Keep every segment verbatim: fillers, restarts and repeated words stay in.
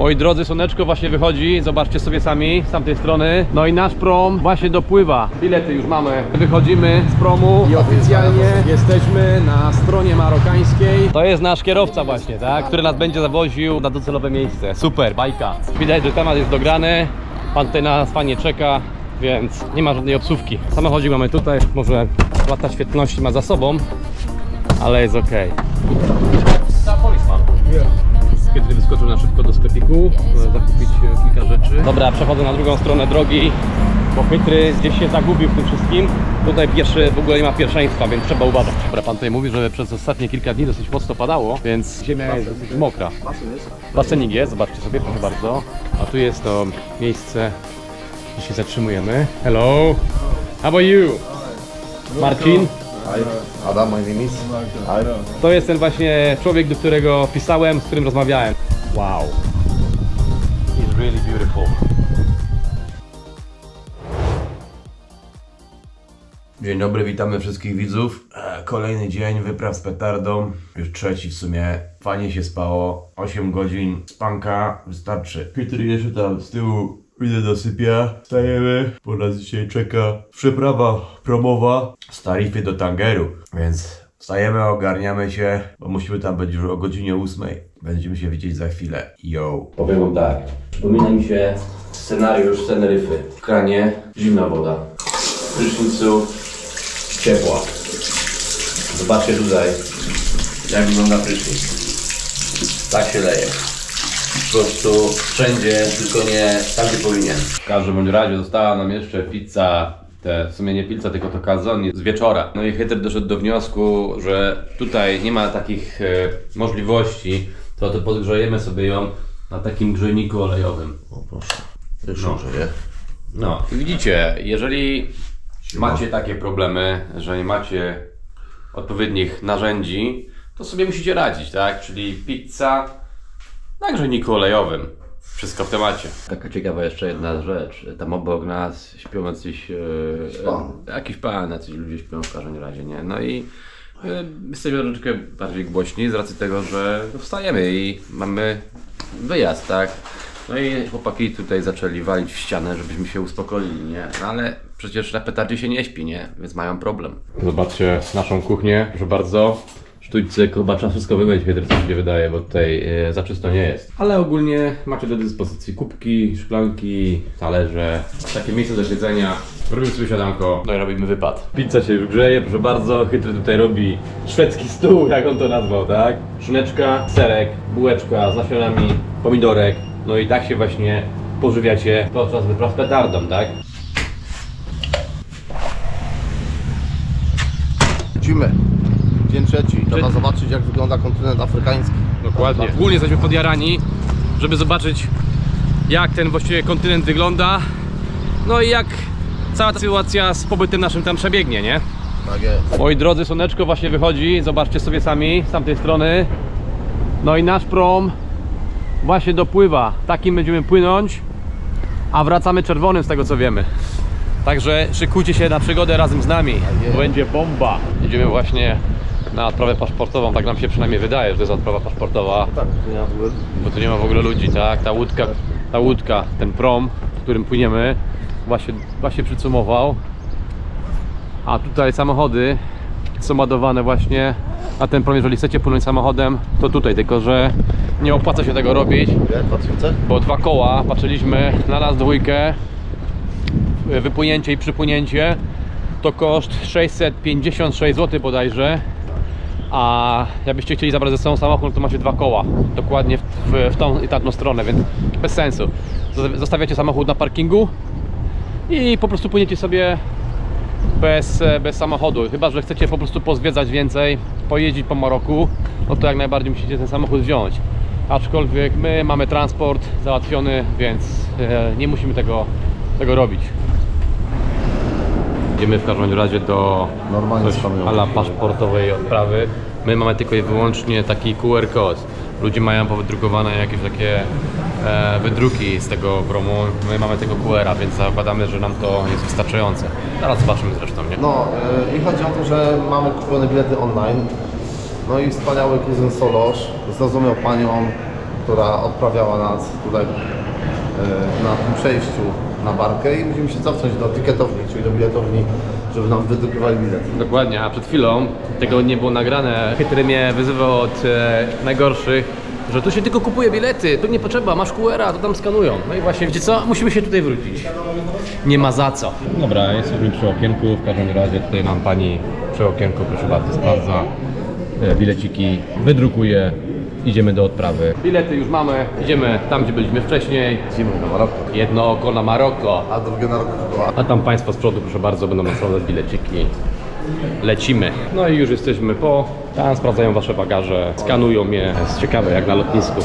Moi drodzy, słoneczko właśnie wychodzi, zobaczcie sobie sami z tamtej strony. No i nasz prom właśnie dopływa. Bilety już mamy. Wychodzimy z promu i oficjalnie jesteśmy na stronie marokańskiej. To jest nasz kierowca właśnie, tak? Który nas będzie zawoził na docelowe miejsce. Super, bajka. Widać, że temat jest dograny. Pan tutaj na nas fajnie czeka, więc nie ma żadnej obsówki. Samochodzik mamy tutaj, może lata świetności ma za sobą, ale jest ok. Kiedy wyskoczył na szybko do sklepiku, zakupić kilka rzeczy. Dobra, przechodzę na drugą stronę drogi, bo chytry gdzieś się zagubił w tym wszystkim. Tutaj pierwszy w ogóle nie ma pierwszeństwa, więc trzeba uważać. Dobra, pan tutaj mówi, że przez ostatnie kilka dni dosyć mocno padało, więc ziemia jest dosyć mokra. Basenik jest, zobaczcie sobie, proszę bardzo. A tu jest to miejsce, gdzie się zatrzymujemy. Hello, how are you? Marcin? Adam, my name is. To jest ten właśnie człowiek, do którego pisałem, z którym rozmawiałem. Wow. He's really beautiful. Dzień dobry, witamy wszystkich widzów. Kolejny dzień wypraw z petardą. Już trzeci w sumie. Fajnie się spało. osiem godzin spanka wystarczy. Peter jeszcze tam z tyłu idę dosypia. Wstajemy, bo nas dzisiaj czeka przeprawa promowa z Tarify do Tangeru. Więc wstajemy, ogarniamy się, bo musimy tam być już o godzinie ósmej. Będziemy się widzieć za chwilę. Yo. Powiem wam tak, przypomina mi się scenariusz z Teneryfy. W kranie zimna woda, w prysznicu ciepła. Zobaczcie tutaj, jak wygląda prysznic. Tak się leje. Po prostu wszędzie, tylko nie tam, gdzie powinien. W każdym bądź razie została nam jeszcze pizza, te, w sumie nie pizza, tylko to calzone z wieczora. No i Hyter doszedł do wniosku, że tutaj nie ma takich e, możliwości, to, to podgrzejemy sobie ją na takim grzejniku olejowym. O proszę, już no. Grzeje. No i widzicie, jeżeli macie takie problemy, że nie macie odpowiednich narzędzi, to sobie musicie radzić, tak? Czyli pizza na grzejniku olejowym. Wszystko w temacie. Taka ciekawa jeszcze jedna rzecz. Tam obok nas śpią jacyś... E, e, jakiś pan, jacyś ludzie śpią w każdym razie, nie? No i e, jesteśmy troszeczkę bardziej głośni z racji tego, że wstajemy i mamy wyjazd, tak? No i chłopaki tutaj zaczęli walić w ścianę, żebyśmy się uspokoili, nie? No ale przecież na petardzie się nie śpi, nie? Więc mają problem. Zobaczcie naszą kuchnię, proszę bardzo. Sztućce, kobacza, wszystko wymyć, Hyter, co się wydaje, bo tutaj e, za czysto nie jest. Ale ogólnie macie do dyspozycji kubki, szklanki, talerze, takie miejsce do siedzenia. Robimy sobie siadanko, no i robimy wypad. Pizza się już grzeje, proszę bardzo. Hyter tutaj robi szwedzki stół, jak on to nazwał, tak? Szyneczka, serek, bułeczka z nasionami, pomidorek. No i tak się właśnie pożywiacie podczas wypraw z petardą, tak? Lecimy. Dzień trzeci. Trzeba Czy... zobaczyć, jak wygląda kontynent afrykański. Dokładnie. Ogólnie jesteśmy podjarani, żeby zobaczyć, jak ten właściwie kontynent wygląda. No i jak cała ta sytuacja z pobytem naszym tam przebiegnie, nie? Tak jest. Moi drodzy, słoneczko właśnie wychodzi, zobaczcie sobie sami z tamtej strony. No i nasz prom właśnie dopływa. Takim będziemy płynąć, a wracamy czerwonym z tego co wiemy. Także szykujcie się na przygodę razem z nami, bo będzie bomba. Jedziemy właśnie na odprawę paszportową, tak nam się przynajmniej wydaje, że to jest odprawa paszportowa. Tak, nie ma w ogóle. Bo tu nie ma w ogóle ludzi, tak? Ta łódka, ta łódka, ten prom, w którym płyniemy, właśnie, właśnie przycumował. A tutaj samochody są ładowane właśnie na ten prom. Jeżeli chcecie płynąć samochodem, to tutaj, tylko że nie opłaca się tego robić. dwa tysiące? Bo dwa koła, patrzyliśmy na nas dwójkę, wypłynięcie i przypłynięcie to koszt sześćset pięćdziesiąt sześć złotych bodajże, a jakbyście chcieli zabrać ze sobą samochód, to macie dwa koła dokładnie w, w, w tą i tamtą stronę, więc bez sensu. Zostawiacie samochód na parkingu i po prostu płyniecie sobie bez, bez samochodu, chyba że chcecie po prostu pozwiedzać więcej, pojeździć po Maroku, no to jak najbardziej musicie ten samochód wziąć. Aczkolwiek my mamy transport załatwiony, więc e, nie musimy tego, tego robić. Idziemy w każdym razie do ala paszportowej odprawy. My mamy tylko i wyłącznie taki Q R kod. Ludzie mają powydrukowane jakieś takie e, wydruki z tego promu. My mamy tego Q R a, więc zakładamy, że nam to jest wystarczające. Zaraz zobaczymy zresztą, nie? No yy, i chodzi o to, że mamy kupione bilety online. No i wspaniały kuzyn Solosz zrozumiał panią, która odprawiała nas tutaj e, na tym przejściu na barkę i musimy się cofnąć do tykietowni, czyli do biletowni, żeby nam wydrukowali bilet. Dokładnie, a przed chwilą tego nie było nagrane. Chytry mnie wyzywał od e, najgorszych, że tu się tylko kupuje bilety, tu nie potrzeba, masz Q R a, to tam skanują. No i właśnie, wiecie co, musimy się tutaj wrócić. Nie ma za co. Dobra, jesteśmy przy okienku, w każdym razie tutaj nam pani przy okienku, proszę bardzo, sprawdza e, bileciki, wydrukuje. Idziemy do odprawy. Bilety już mamy, idziemy tam, gdzie byliśmy wcześniej. Idziemy na Maroko. Jedno oko na Maroko. A drugie na Maroko. A tam Państwo z przodu, proszę bardzo, będą nam sprawdzać bileciki. Lecimy. No i już jesteśmy po. Tam sprawdzają Wasze bagaże, skanują je. Jest ciekawe, jak na lotnisku.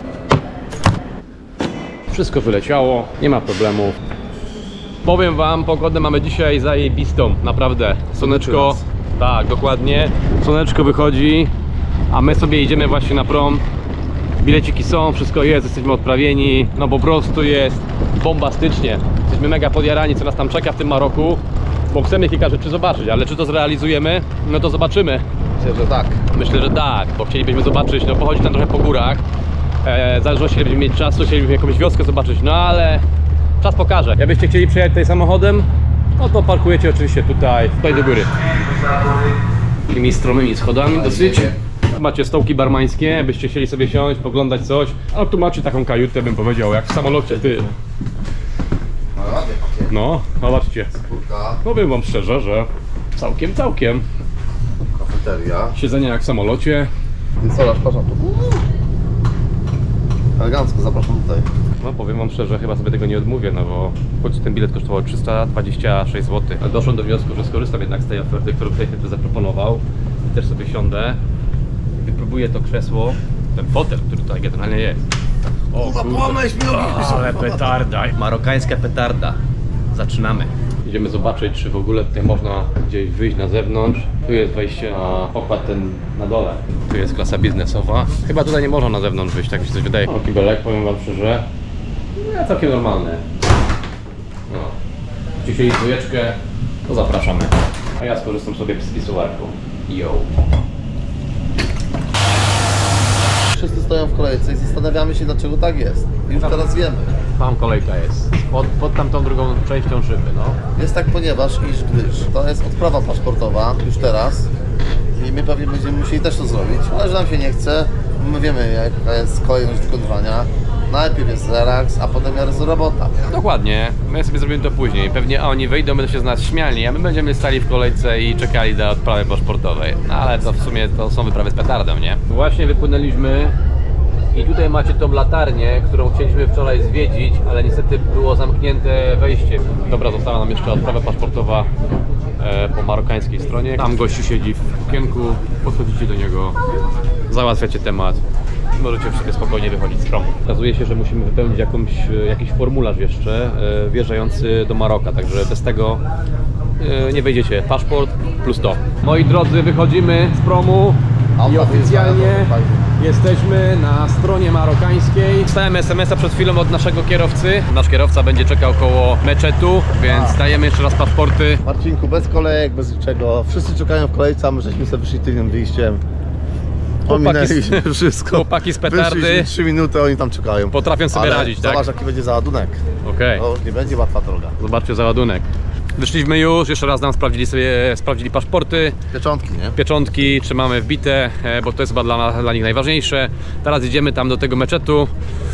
Wszystko wyleciało, nie ma problemów. Powiem Wam, pogodę mamy dzisiaj zajebistą, naprawdę. Słoneczko, tak, dokładnie. Słoneczko wychodzi, a my sobie idziemy właśnie na prom. Bileciki są, wszystko jest, jesteśmy odprawieni. No po prostu jest bombastycznie. Jesteśmy mega podjarani, co nas tam czeka w tym Maroku. Bo chcemy kilka rzeczy zobaczyć, ale czy to zrealizujemy? No to zobaczymy. Myślę, że tak. Myślę, że tak, bo chcielibyśmy zobaczyć, no pochodzić tam trochę po górach. E, w zależności, ile będziemy mieć czasu, chcielibyśmy jakąś wioskę zobaczyć, no ale czas pokaże. Jakbyście chcieli przejechać tutaj samochodem, no to parkujecie oczywiście tutaj, tutaj do góry. Takimi stromymi schodami dosyć. Macie stołki barmańskie, jakbyście chcieli sobie siąść, poglądać coś. A tu macie taką kajutę, bym powiedział, jak w samolocie, ty. No ładnie takie. No, zobaczcie. Kurka, Powiem wam szczerze, że całkiem, całkiem. kafeteria. Siedzenie jak w samolocie. Ty co, zapraszam tu. Elegancko, zapraszam tutaj. No powiem wam szczerze, chyba sobie tego nie odmówię, no bo choć ten bilet kosztował trzysta dwadzieścia sześć złotych. Ale doszłem do wniosku, że skorzystam jednak z tej oferty, którą tutaj tu zaproponował. I też sobie siądę. Wypróbuję to krzesło, ten fotel, który tutaj generalnie jest. O kurde, ale petarda, marokańska petarda. Zaczynamy. Idziemy zobaczyć, czy w ogóle tutaj można gdzieś wyjść na zewnątrz. Tu jest wejście na pokład ten na dole. Tu jest klasa biznesowa. Chyba tutaj nie można na zewnątrz wyjść, tak mi się coś wydaje. O, kibelek, powiem wam szczerze. No, całkiem normalne. No. Jeśli chcieli dwójeczkę, to zapraszamy. A ja skorzystam sobie z pisuarką. Yo. Wszyscy stoją w kolejce i zastanawiamy się, dlaczego tak jest. Już teraz wiemy. Tam kolejka jest. Pod, pod tamtą drugą częścią szyby, no. Jest tak, ponieważ, iż gdyż to jest odprawa paszportowa już teraz i my pewnie będziemy musieli też to zrobić, ale że nam się nie chce, my wiemy jaka jest kolejność wykonywania. Najpierw jest relaks, a potem jest robota. Dokładnie, my sobie zrobimy to później. Pewnie oni wyjdą, będą się z nas śmiali, a my będziemy stali w kolejce i czekali do odprawy paszportowej. No ale to w sumie to są wyprawy z petardą, nie? Właśnie wypłynęliśmy i tutaj macie tą latarnię, którą chcieliśmy wczoraj zwiedzić, ale niestety było zamknięte wejście. Dobra, została nam jeszcze odprawa paszportowa e, po marokańskiej stronie. Tam gościu siedzi w okienku, podchodzicie do niego, załatwiacie temat. Możecie sobie spokojnie wychodzić z promu. Okazuje się, że musimy wypełnić jakąś, jakiś formularz jeszcze e, wjeżdżający do Maroka, także bez tego e, nie wejdziecie. Paszport plus to. Moi drodzy, wychodzimy z promu i oficjalnie jesteśmy na stronie marokańskiej. Dostałem es em es a przed chwilą od naszego kierowcy. Nasz kierowca będzie czekał koło meczetu, więc dajemy jeszcze raz paszporty. Marcinku, bez kolejek, bez niczego. Wszyscy czekają w kolejce, a my żeśmy sobie wyszli tylnym wyjściem. Chłopaki z, wszystko. chłopaki z petardy Wyszliśmy trzy minuty, oni tam czekają. potrafią sobie Ale radzić, tak? zobacz, jaki będzie załadunek. Okej. To już nie będzie łatwa droga. Zobaczcie załadunek. Wyszliśmy już, jeszcze raz nam sprawdzili sobie, sprawdzili paszporty, Pieczątki, nie? pieczątki, czy mamy wbite, e, bo to jest chyba dla, dla nich najważniejsze. Teraz idziemy tam do tego meczetu,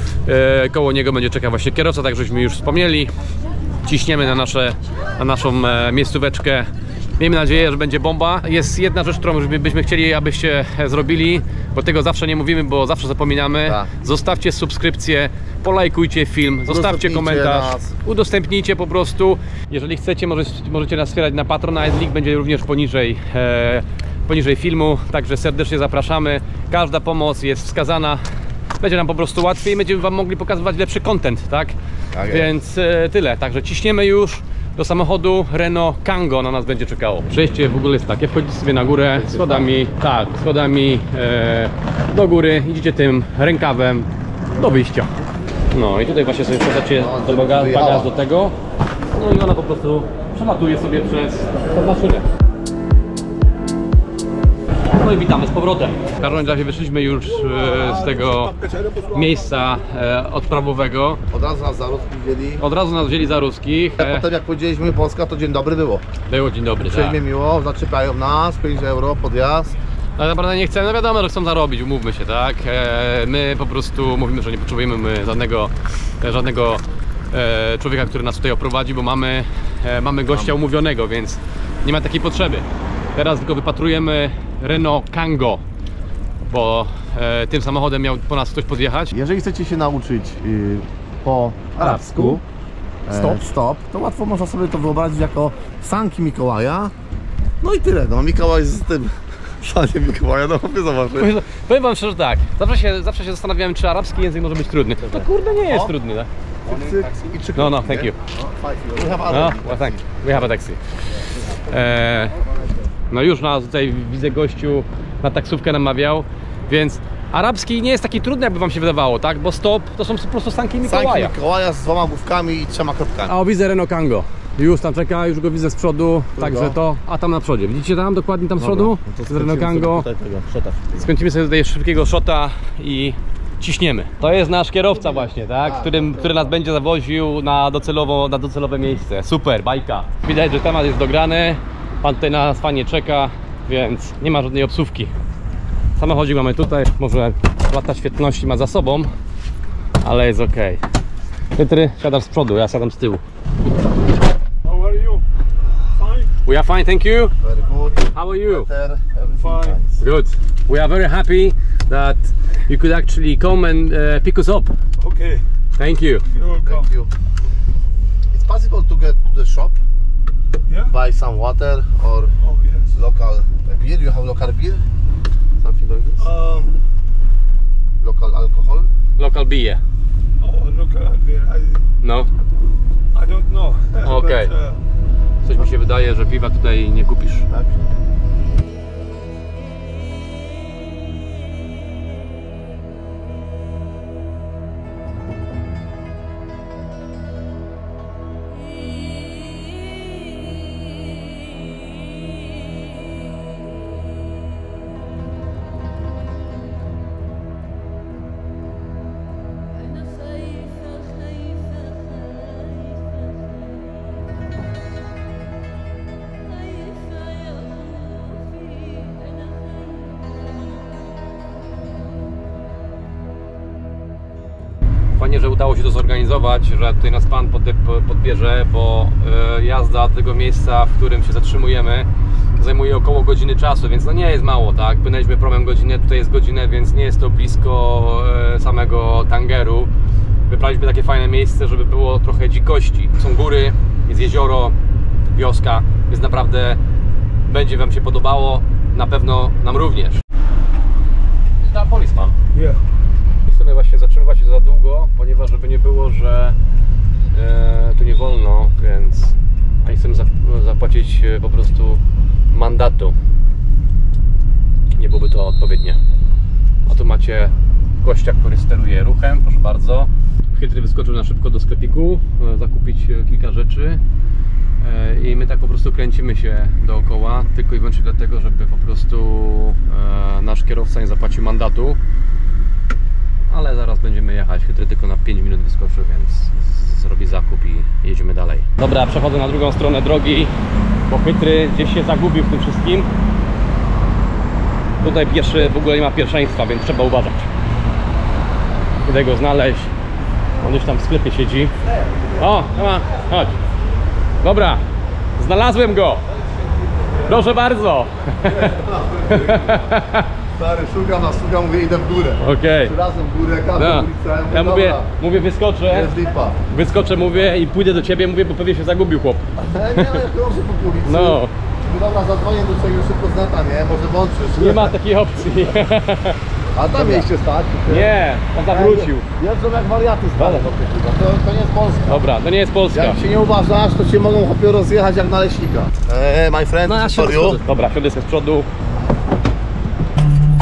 e, koło niego będzie czekał właśnie kierowca, tak żeśmy już wspomnieli. Ciśniemy na, nasze, na naszą e, miejscóweczkę. Miejmy nadzieję, że będzie bomba. Jest jedna rzecz, którą byśmy chcieli, abyście zrobili, bo tego zawsze nie mówimy, bo zawsze zapominamy. Tak. Zostawcie subskrypcję, polajkujcie film, zostawcie komentarz, nas. udostępnijcie po prostu. Jeżeli chcecie, możecie, możecie nas wspierać na Patronite, link będzie również poniżej, e, poniżej filmu, także serdecznie zapraszamy. Każda pomoc jest wskazana. Będzie nam po prostu łatwiej, będziemy wam mogli pokazywać lepszy content, tak? Tak jest. Więc e, tyle, także ciśniemy już. Do samochodu Renault Kangoo na nas będzie czekało. Przejście w ogóle jest takie, wchodzicie sobie na górę schodami, tak, schodami e, do góry, idziecie tym rękawem do wyjścia. No i tutaj właśnie sobie wsadzacie do bagaż, bagaż do tego, no i ona po prostu przelatuje sobie przez tą maszynę. No i witamy z powrotem. W każdym razie wyszliśmy już e, z tego miejsca e, odprawowego. Od razu nas za ruskich wzięli. Od razu nas wzięli za ruskich. A E, potem jak powiedzieliśmy Polska, to dzień dobry było. było dzień dobry, tak. Przyjmie miło, zaczepiają nas, pięć euro podjazd. Tak naprawdę nie chcemy, no wiadomo, że chcą zarobić, umówmy się, tak? E, my po prostu mówimy, że nie potrzebujemy my żadnego, żadnego e, człowieka, który nas tutaj oprowadzi, bo mamy, e, mamy gościa umówionego, więc nie ma takiej potrzeby. Teraz tylko wypatrujemy Renault Kangoo, bo e, tym samochodem miał po nas ktoś podjechać. Jeżeli chcecie się nauczyć y, po arabsku, Stop. e, stop, to łatwo można sobie to wyobrazić jako sanki Mikołaja. No i tyle, no Mikołaj z tym saniem Mikołaja, no mówię, zobaczcie. Powiem- Powiem wam szczerze tak, zawsze się, zawsze się zastanawiałem, czy arabski język może być trudny. To kurde nie jest O. trudny, tak? I trzy No, no, kropki, thank nie? you. No, five euro. We have No, Arabic. well, thank you. We have a taxi. E, no już nas tutaj widzę, gościu na taksówkę namawiał, więc arabski nie jest taki trudny, jakby wam się wydawało, tak? Bo stop to są po prostu sanki Sanki Mikołaja. Mikołaja z dwoma główkami i trzema kropkami. A o, widzę Renault Kangoo. Już tam czeka, już go widzę z przodu, także to, a tam na przodzie. Widzicie tam, dokładnie tam z przodu? No Z Renault Kangoo. Skręcimy sobie tutaj szybkiego shota i ciśniemy. To jest nasz kierowca właśnie, tak? Którym, który nas będzie zawoził na, docelowo, na docelowe miejsce. Super, bajka. Widać, że temat jest dograny. Pan tutaj na nas fajnie czeka, więc nie ma żadnej obsówki. Samochodzik mamy tutaj, może lata świetności ma za sobą, ale jest ok. Piotr, siadasz z przodu, ja siadam z tyłu. How are you? Fine? We are fine, thank you. Very good. How are you? Better, everything Fine. nice. Good. We are very happy that you could actually come and uh, pick us up. Okay, Thank you. you're welcome. Thank you. It's possible to get to the shop, Yeah? buy some water or Oh, yes. local beer. You have local beer? Something like this? Um, Local alcohol? Local beer. oh, look at there. I, No, I don't know. Okay. But, uh, coś mi się wydaje, że piwa tutaj nie kupisz. Tak. أنا خايفة خايفة خايفة خايفة يا خوفي أنا Fajnie, że udało się to zorganizować, że tutaj nas pan pod, podbierze, bo e, jazda do tego miejsca, w którym się zatrzymujemy, zajmuje około godziny czasu, więc no nie jest mało, tak? Płynęliśmy promem godzinę, tutaj jest godzinę, więc nie jest to blisko e, samego Tangeru. Wybraliśmy takie fajne miejsce, żeby było trochę dzikości. Są góry, jest jezioro, wioska, więc naprawdę będzie wam się podobało, na pewno nam również. Da policeman. yeah. Nie chcemy właśnie zatrzymywać się za długo, ponieważ żeby nie było, że e, tu nie wolno, więc a nie chcemy zap zapłacić e, po prostu mandatu. Nie byłoby to odpowiednie. A tu macie gościa, który steruje ruchem, proszę bardzo. Chytry wyskoczył na szybko do sklepiku, e, zakupić e, kilka rzeczy. E, I my tak po prostu kręcimy się dookoła, tylko i wyłącznie dlatego, żeby po prostu e, nasz kierowca nie zapłacił mandatu. Ale zaraz będziemy jechać. Chytry tylko na pięć minut wyskoczył, więc z- zrobi zakup i jedziemy dalej. Dobra, przechodzę na drugą stronę drogi, bo Chytry gdzieś się zagubił w tym wszystkim. Tutaj pieszy w ogóle nie ma pierwszeństwa, więc trzeba uważać. Idę go znaleźć. On gdzieś tam w sklepie siedzi. O, ma, chodź. Dobra, znalazłem go. Proszę bardzo. Stary, szukam nas, szukam, mówię, idę w górę. Okej. Razem w górę, każdy No. ulica. Ja mówię, dobra, mówię wyskoczę. jest lipa. Wyskoczę, mówię i pójdę do ciebie, mówię, bo pewnie się zagubił chłop. E, nie, ale proszę po ulicy. No, Mówię, dobra, zadzwonię do czegoś szybko z neta, nie? Może włączysz. nie ma takiej opcji. A tam mieliście stać? Nie, on zawrócił. Jeżdżą jak wariaty stare. To, to nie jest Polska. Dobra, to nie jest Polska. Jak się nie uważasz, to cię mogą chłopie rozjechać jak naleśnika. Eee, my friend, No ja for siedzę you. z przodu. Dobra, siądę sobie z przodu.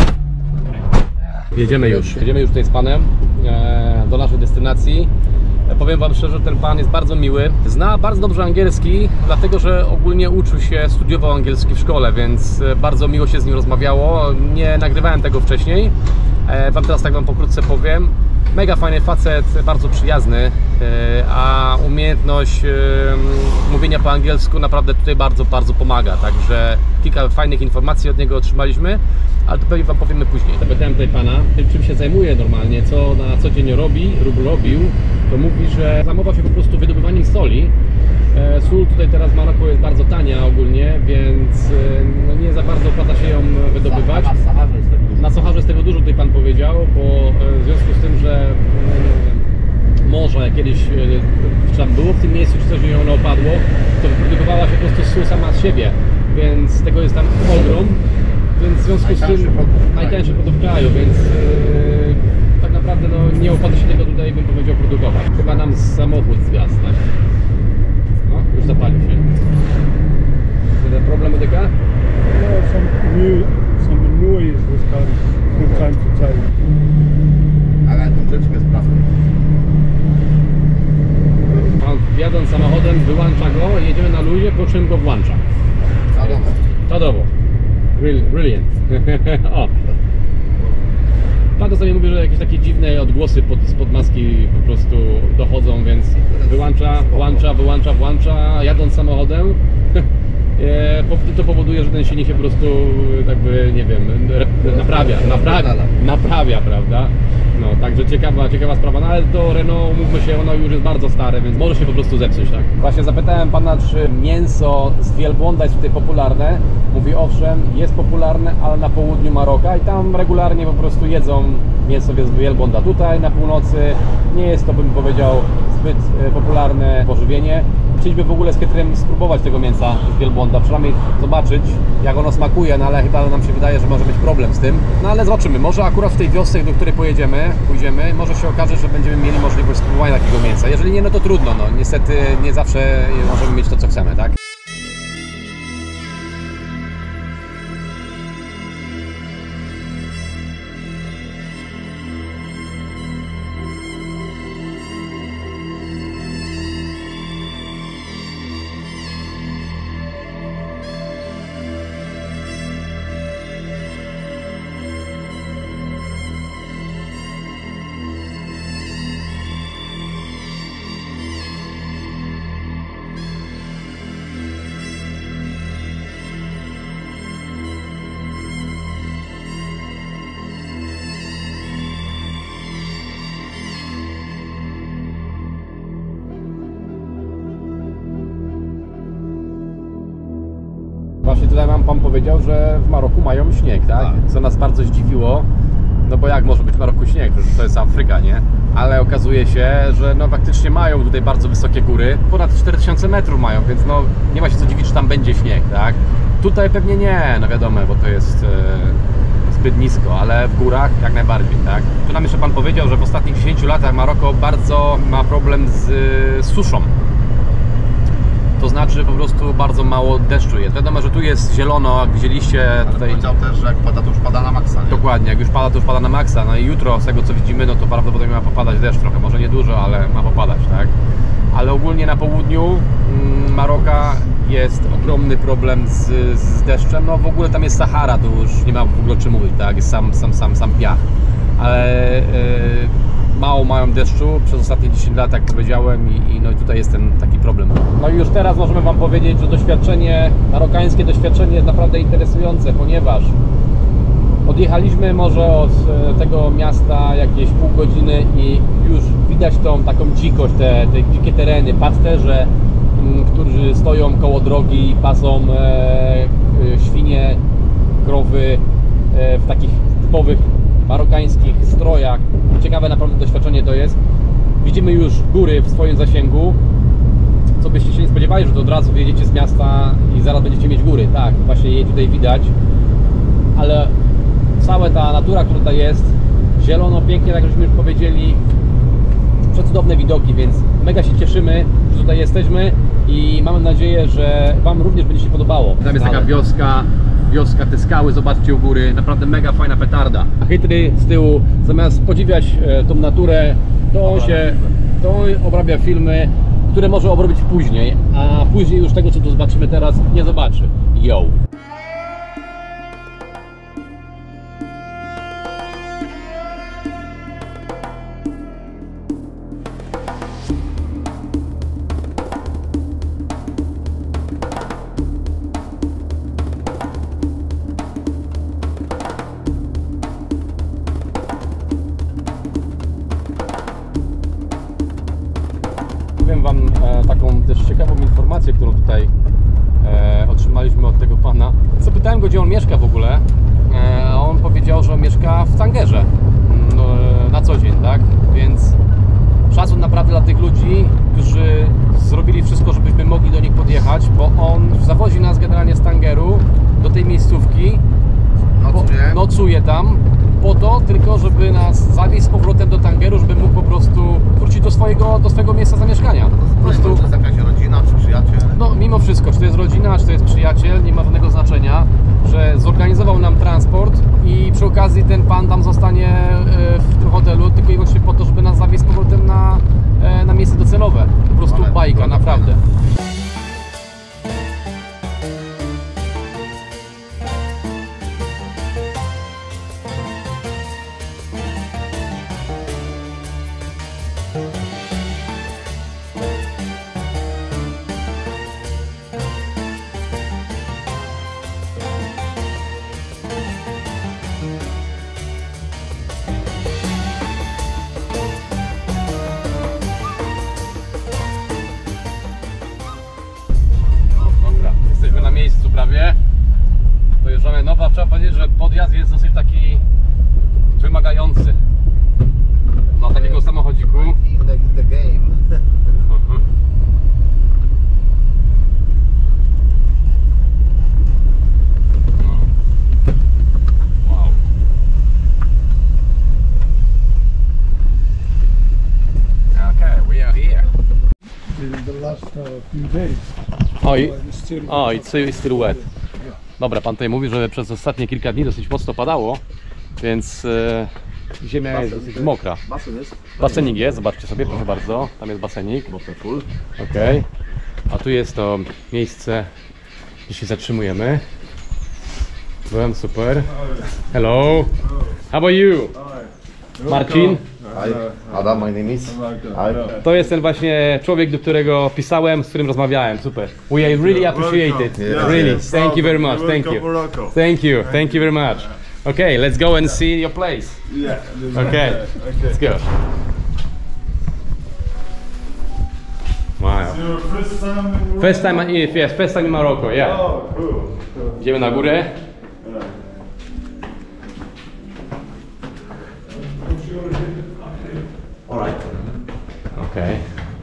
Jedziemy już, jedziemy już tutaj z panem e, do naszej destynacji. Powiem wam szczerze, ten pan jest bardzo miły. Zna bardzo dobrze angielski, dlatego że ogólnie uczył się, studiował angielski w szkole, więc bardzo miło się z nim rozmawiało. Nie nagrywałem tego wcześniej. Wam teraz tak wam pokrótce powiem. Mega fajny facet, bardzo przyjazny, a umiejętność mówienia po angielsku naprawdę tutaj bardzo, bardzo pomaga. Także kilka fajnych informacji od niego otrzymaliśmy, ale to pewnie wam powiemy później. Zapytałem tutaj pana, czym się zajmuje normalnie, co na co dzień robi, lub robił. To mówi, że zajmował się po prostu wydobywaniem soli. Sól tutaj teraz w Maroku jest bardzo tania ogólnie, więc no nie za bardzo opłaca się ją wydobywać. Na Saharze jest tego dużo, tutaj pan powiedział, bo w związku z tym, że morze kiedyś czy tam było w tym miejscu, czy coś ją opadło, to wyprodukowała się po prostu sól sama z siebie, więc tego jest tam ogrom, więc w związku z tym najtańszy produkt w kraju, więc yy, tak naprawdę no, nie opłaca się tego tutaj, bym powiedział, produkować. Chyba nam samochód zgasł, tak? No, już zapalił się. Ten problem dotyka? No, some new, some noise was coming from time to time. Ale tą jest prawdą. Pan jadąc samochodem wyłącza go, jedziemy na luzie, po czym go włącza. Czadowo. Brill, brilliant. O. Pan czasami mówi, że jakieś takie dziwne odgłosy pod, spod maski po prostu dochodzą, więc wyłącza, włącza, wyłącza, włącza, jadąc samochodem. To powoduje, że ten silnik się po prostu jakby, nie wiem, naprawia, naprawia, naprawia, prawda? No, także ciekawa, ciekawa sprawa, no ale to Renault, mówmy się, ono już jest bardzo stare, więc może się po prostu zepsuć, tak? Właśnie zapytałem pana, czy mięso z wielbłąda jest tutaj popularne. Mówi, owszem, jest popularne, ale na południu Maroka i tam regularnie po prostu jedzą mięso z wielbłąda. Tutaj na północy nie jest to, bym powiedział, zbyt popularne pożywienie. Chcieliśmy w ogóle z Pietrem spróbować tego mięsa z wielbłąda, przynajmniej zobaczyć, jak ono smakuje, no ale chyba nam się wydaje, że może być problem z tym. No ale zobaczymy, może akurat w tej wiosce, do której pojedziemy, pójdziemy, może się okaże, że będziemy mieli możliwość spróbowania takiego mięsa. Jeżeli nie, no to trudno, no niestety nie zawsze możemy mieć to, co chcemy, tak? Właśnie tutaj nam pan powiedział, że w Maroku mają śnieg, tak? tak? Co nas bardzo zdziwiło, no bo jak może być w Maroku śnieg, że to jest Afryka, nie? Ale okazuje się, że no faktycznie mają tutaj bardzo wysokie góry, ponad cztery tysiące metrów mają, więc no nie ma się co dziwić, że tam będzie śnieg, tak? Tutaj pewnie nie, no wiadomo, bo to jest e, zbyt nisko, ale w górach jak najbardziej, tak? Tu nam jeszcze pan powiedział, że w ostatnich dziesięciu latach Maroko bardzo ma problem z, z suszą. To znaczy po prostu bardzo mało deszczu jest. Wiadomo, że tu jest zielono, jak widzieliście tutaj. Powiedział też, że jak pada, to już pada na maksa, nie? Dokładnie, jak już pada, to już pada na maksa. No i jutro, z tego co widzimy, no to prawdopodobnie ma popadać deszcz trochę, może nie dużo, ale ma popadać, tak? Ale ogólnie na południu mm, Maroka jest ogromny problem z, z deszczem. No w ogóle tam jest Sahara, to już nie ma w ogóle o czym mówić, tak? Jest sam, sam, sam, sam piach. Ale yy, mało mają deszczu przez ostatnie dziesięć lat, jak powiedziałem, i, i no i tutaj jest ten taki problem. No i już teraz możemy wam powiedzieć, że doświadczenie, marokańskie doświadczenie jest naprawdę interesujące, ponieważ odjechaliśmy może od tego miasta jakieś pół godziny i już widać tą taką dzikość, te, te dzikie tereny, pasterze, którzy stoją koło drogi, pasą e, świnie, krowy e, w takich typowych marokańskich strojach. Ciekawe naprawdę doświadczenie to jest. Widzimy już góry w swoim zasięgu, co byście się nie spodziewali, że to od razu wyjedziecie z miasta i zaraz będziecie mieć góry. Tak, właśnie je tutaj widać, ale cała ta natura, która tutaj jest, zielono, pięknie, tak jak żeśmy już powiedzieli, przecudowne widoki, więc mega się cieszymy, że tutaj jesteśmy i mamy nadzieję, że wam również będzie się podobało. Tam jest taka wioska, wioska, te skały, zobaczcie u góry, naprawdę mega fajna petarda. A Chytry z tyłu, zamiast podziwiać e, tą naturę, to on się To obrabia filmy, które może obrobić później, a później już tego, co tu zobaczymy teraz, nie zobaczy. Yo! Powiem Wam e, taką też ciekawą informację, którą tutaj e, otrzymaliśmy od tego pana. Zapytałem go, gdzie on mieszka w ogóle, e, a on powiedział, że on mieszka w Tangerze no, na co dzień, tak? Więc szacun naprawdę dla tych ludzi, którzy zrobili wszystko, żebyśmy mogli do nich podjechać, bo on zawozi nas generalnie z Tangeru do tej miejscówki, Nocuje. nocuje tam po to tylko, żeby nas zawieźć z powrotem do Tangeru, żeby mógł po prostu wrócić do swojego, do swojego miejsca zamieszkania. Po No i prostu, może to jest jakaś rodzina czy przyjaciel. no mimo wszystko, czy to jest rodzina, czy to jest przyjaciel, nie ma żadnego znaczenia, że zorganizował nam transport i przy okazji ten pan tam zostanie e, w tym hotelu tylko i wyłącznie po to, żeby nas zawieźć z powrotem na, e, na miejsce docelowe. Po prostu Ale bajka, droga naprawdę. Dobra, jesteśmy na miejscu prawie. Dojeżdżamy. No, trzeba powiedzieć, że podjazd jest dosyć taki wymagający. Dla takiego samochodziku. In the, the game. Wow. Okay, we are here. In the last uh, few days. O, i, It's still, o, it's still, it's still wet. Dobra, pan tutaj mówi, że przez ostatnie kilka dni dosyć mocno padało, więc e, ziemia jest dosyć mokra. Basen jest. Basenik jest, zobaczcie sobie, proszę bardzo, tam jest basenik. Okej. A tu jest to miejsce, gdzie się zatrzymujemy. Byłem super. Hello. How about you? Marcin? Hi, Adam, my name is. Hi. To jest ten właśnie człowiek, do którego pisałem, z którym rozmawiałem. Super. We really appreciate it. Yeah. Really. Yes. Thank you very much. Thank you. Thank you. Thank you very much. Okay, let's go and see your place. yeah. Okay. Let's go. Wow. Your first time in First time in, yes, first time in Morocco, yeah. Oh, cool. Idziemy na górę. Alright. Okej.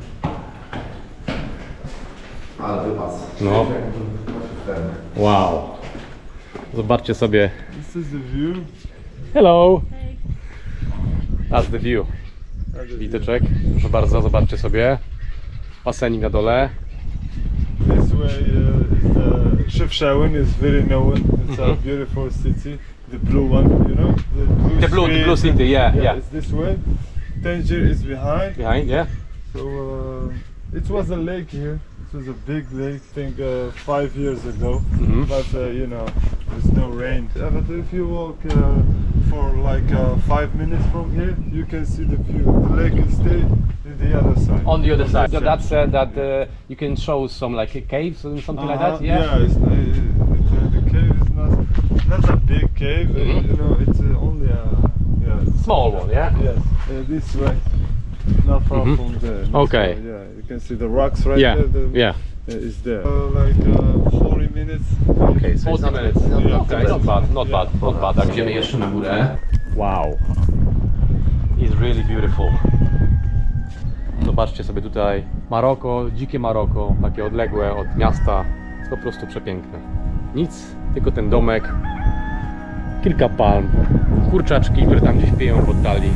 Ale wypas. No. Wow. Zobaczcie sobie. This is the view. Hello. That's the view. Widyczek. Proszę bardzo, zobaczcie sobie. Basenik na dole. This way uh, is the Chefchaouen is very known. It's a Mhm. beautiful city. The blue one, you know? The blue, The blue- the street. blue city, yeah, yeah. It's this way. Tangier is behind. Behind, yeah? So uh, it was a lake here. It was a big lake, I think uh, five years ago. Mhm. But uh, you know, there's no rain. Uh, but if you walk uh, for like uh, five minutes from here, you can see the view. The lake is still in the other side. On the other side. Yeah. That said that uh, you can show some like caves or something like that, Uh-huh, yeah? Yeah, it's, uh, it's, uh, the cave is not not a big cave. uh, Mhm. You know, it's uh, only a yeah. Small one, yeah? Yes, uh, this way, not far Mhm. from there. this Okay. way, yeah, you can see the rocks right Yeah, there. The, yeah. uh, is there. Uh, like uh, forty minutes. Okay, so forty it's not, minutes. not, Yeah. not Okay, bad. not bad, not bad, not bad. Tak, idziemy jeszcze na górę. Wow. It's really beautiful. Zobaczcie sobie tutaj Maroko, dzikie Maroko, takie odległe od miasta. Jest po prostu przepiękne. Nic, tylko ten domek, kilka palm, kurczaczki, które tam gdzieś pieją w oddali.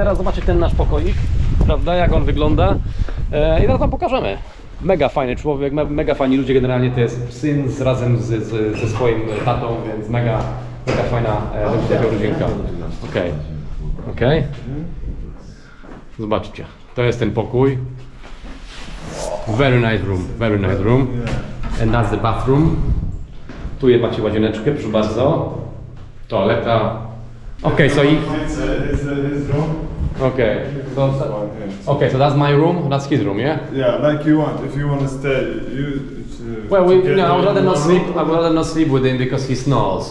teraz zobaczyć ten nasz pokoik, prawda, jak on wygląda. E, I teraz wam pokażemy. Mega fajny człowiek, me, mega fajni ludzie, generalnie to jest syn z, razem z, z, ze swoim tatą, więc mega, mega fajna e, rodzinka. Okej, okej. Zobaczcie, to jest ten pokój. Very nice room, very nice room. And that's the bathroom. Tu je macie łazieneczkę, proszę bardzo. Toaleta. Okay, so you... It's, uh, it's, uh, his room. Okay, so, okay, so that's my room, that's his room, yeah? Yeah, like you want. If you want to stay, you. Uh, Well, we, together no, I would rather in not one sleep. room. I would rather not sleep with him because he snores.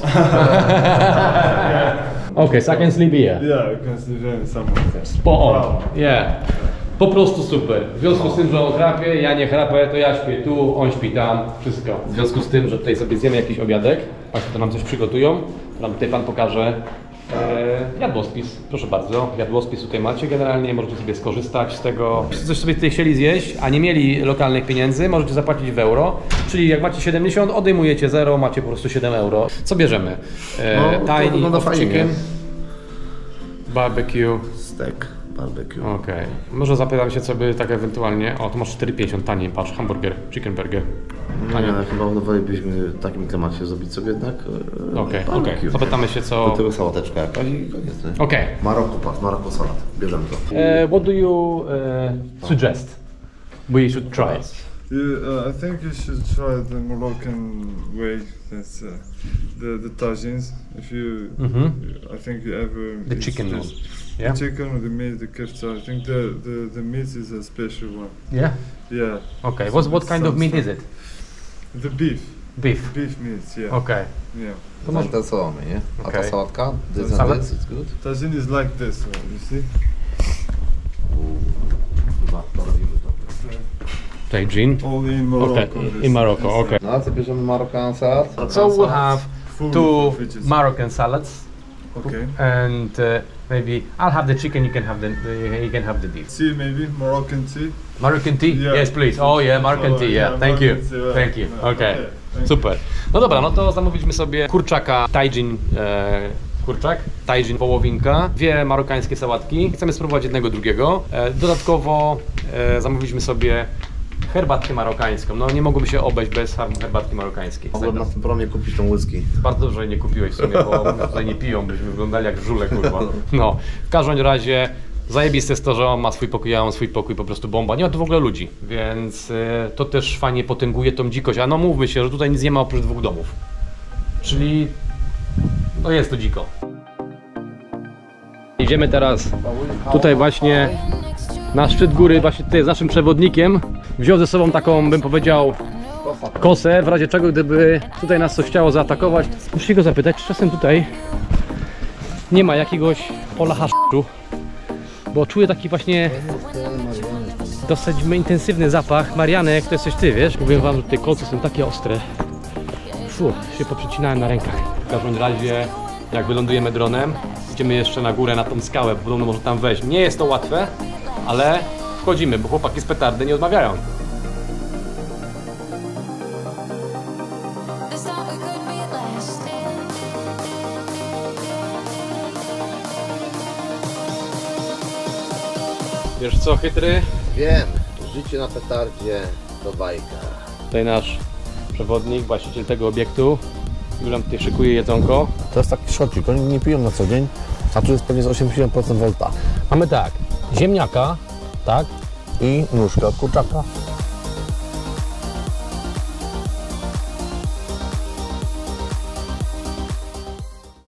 Okay, so I can sleep here. Yeah, you can sleep in somewhere. Spot on. Yeah. Po prostu super. W związku z tym, że on chrapie, ja nie chrapę, to ja śpię tu, on śpi tam, wszystko. W związku z tym, że tutaj sobie zjemy jakiś obiadek, Państwo to nam coś przygotują, to nam tutaj Pan pokaże e, jadłospis. Proszę bardzo, jadłospis tutaj macie generalnie, możecie sobie skorzystać z tego. Jeśli coś sobie tutaj chcieli zjeść, a nie mieli lokalnych pieniędzy, możecie zapłacić w euro, czyli jak macie siedemdziesiąt, odejmujecie zero, macie po prostu siedem euro. Co bierzemy? E, No, to tiny wygląda of fajnie. chicken, barbecue. Steak, barbecue. Okej, może zapytam się, co by tak ewentualnie... O, to masz cztery pięćdziesiąt taniej, patrz, hamburger, chicken burger. Tanie. Nie, chyba wolelibyśmy w takim temacie zrobić sobie jednak e, Okej, barbecue. okej, zapytamy się, co... Do tego sałateczka jakaś i koniec, nie? Okej. Maroko, patrz, Maroko salat. Bierzemy to. E, what do you uh, suggest we should try? You, uh, I think you should try the Moroccan way. That's uh, the the tagines. If you, Mhm. I think you ever The it's chicken one, just- yeah? The chicken or the meat, the kefta. I think the, the, the meat is a special one. Yeah? Yeah. Okay, what, what kind of meat is it? The beef. Beef. Beef meat. Yeah. Okay. Yeah. To może... Zainteresowany, nie? A Okej. ta sałatka? This Salad? and this, it's good? Tagine is like this one. You see? Chyba to robimy to. Tagine. All in Morocco. Okay, this- in Morocco, this- okay. No a co bierzemy Marokan salat? So we'll have Full two of veggies. Moroccan salads Okay. and uh, maybe I'll have the chicken, you can have the, the you can have the beef. Tea maybe Moroccan tea. Moroccan tea? Yeah. Yes, please. Oh yeah, Moroccan Oh, tea, yeah, yeah. Thank you. Moroccan tea, right. Thank you. Yeah, Okay. okay, thank Super. No dobra, no to zamówiliśmy sobie kurczaka Tagine e, kurczak, Tagine wołowinka, dwie marokańskie sałatki. Chcemy spróbować jednego, drugiego. E, dodatkowo e, zamówiliśmy sobie herbatkę marokańską. No nie mogłoby się obejść bez herbatki marokańskiej. Mogłem na tym promie kupić tą whisky. Bardzo dobrze, że nie kupiłeś w sumie, bo tutaj nie piją, byśmy wyglądali jak żule, kurwa. No, w każdym razie zajebiste jest to, że on ma swój pokój, ja mam swój pokój, po prostu bomba. Nie ma tu w ogóle ludzi, więc y, to też fajnie potęguje tą dzikość. A no mówmy się, że tutaj nic nie ma oprócz dwóch domów. Czyli no jest to dziko. Idziemy teraz tutaj właśnie na szczyt góry, właśnie tutaj z naszym przewodnikiem. Wziął ze sobą taką, bym powiedział, kosę, w razie czego, gdyby tutaj nas coś chciało zaatakować. Muszę go zapytać, czy czasem tutaj nie ma jakiegoś pola haszczu, bo czuję taki właśnie dosyć intensywny zapach marianek, to jesteś ty, wiesz? Mówię wam, że te kolce są takie ostre. Fu, się poprzecinałem na rękach. W każdym razie, jak wylądujemy dronem, idziemy jeszcze na górę, na tą skałę, podobno może tam wejść. Nie jest to łatwe, ale wchodzimy, bo chłopaki z petardy nie odmawiają. This thought we could be lasting. Wiesz co, chytry? Wiem, życie na petardzie to bajka. Tutaj nasz przewodnik, właściciel tego obiektu. Już nam tutaj szykuje jedzonko. To jest taki szocik, oni nie piją na co dzień, a tu jest pewnie z osiemdziesiąt procent volta. Mamy tak, ziemniaka, tak, I nóżkę od kurczaka.